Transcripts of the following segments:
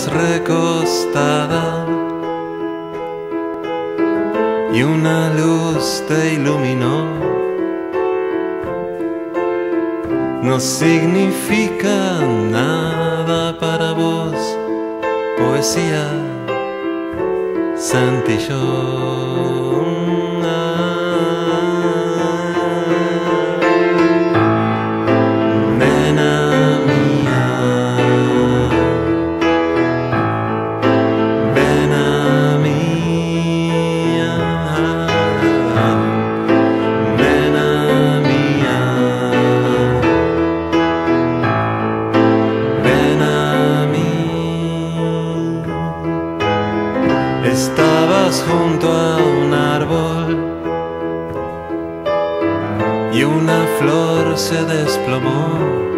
estabas recostada y una luz te iluminó. No significa nada para vos, poesía, Santillón. Estabas junto a un árbol y una flor se desplomó.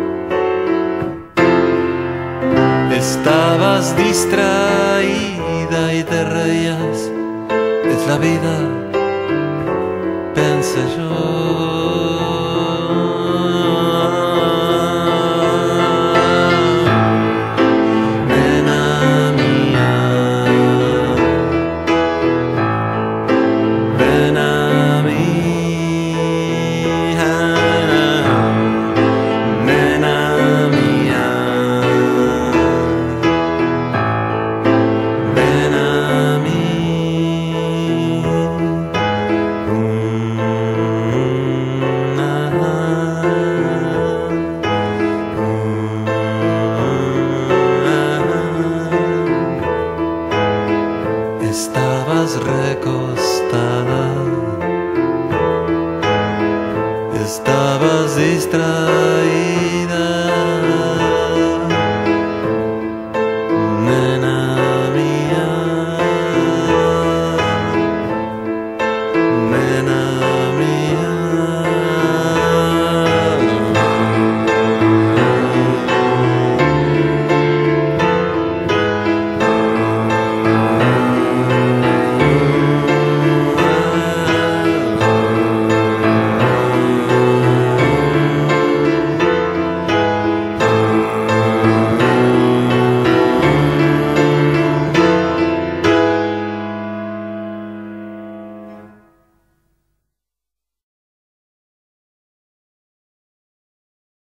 Estabas distraída y te reías. Es la vida, pensé yo.